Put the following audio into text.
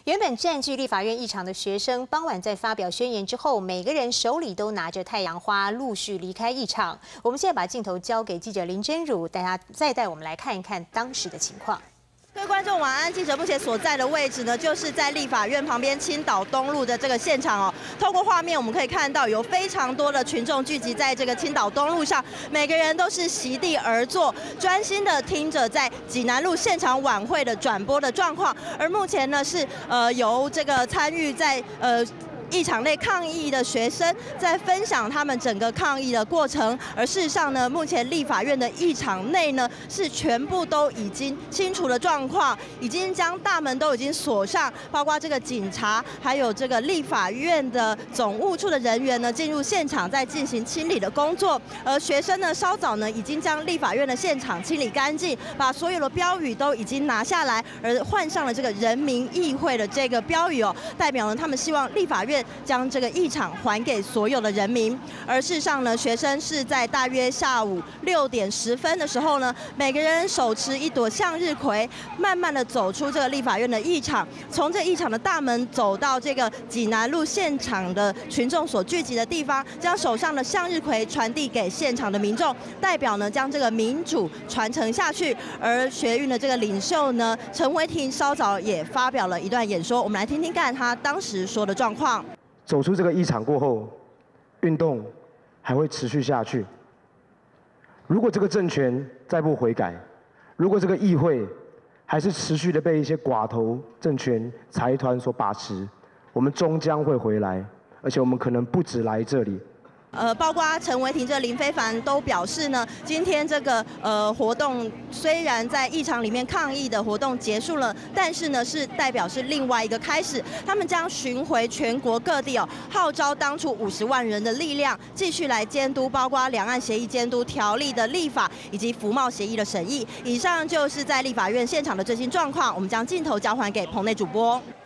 原本占据立法院议场的学生，傍晚在发表宣言之后，每个人手里都拿着太阳花，陆续离开议场。我们现在把镜头交给记者林真如，再带我们来看一看当时的情况。 各位观众晚安，记者目前所在的位置呢，就是在立法院旁边青岛东路的这个现场哦。透过画面我们可以看到，有非常多的群众聚集在这个青岛东路上，每个人都是席地而坐，专心的听着在济南路现场晚会的转播的状况。而目前呢是由这个参与在议场内抗议的学生在分享他们整个抗议的过程，而事实上呢，目前立法院的议场内呢是全部都已经清除的状况，已经将大门都已经锁上，包括这个警察，还有这个立法院的总务处的人员呢进入现场在进行清理的工作，而学生呢稍早呢已经将立法院的现场清理干净，把所有的标语都已经拿下来，而换上了这个人民议会的这个标语哦，代表呢他们希望立法院 将这个议场还给所有的人民，而事实上呢，学生是在大约下午6点10分的时候呢，每个人手持一朵向日葵，慢慢的走出这个立法院的议场，从这议场的大门走到这个济南路现场的群众所聚集的地方，将手上的向日葵传递给现场的民众，代表呢将这个民主传承下去。而学运的这个领袖呢，陈为廷稍早也发表了一段演说，我们来听听看他当时说的状况。 走出这个议场过后，运动还会持续下去。如果这个政权再不悔改，如果这个议会还是持续的被一些寡头政权财团所把持，我们终将会回来，而且我们可能不止来这里。 包括陈为廷、林非凡都表示呢，今天这个活动虽然在议场里面抗议的活动结束了，但是呢是代表是另外一个开始，他们将巡回全国各地哦，号召当初50万人的力量，继续来监督包括两岸协议监督条例的立法以及服贸协议的审议。以上就是在立法院现场的最新状况，我们将镜头交还给棚内主播。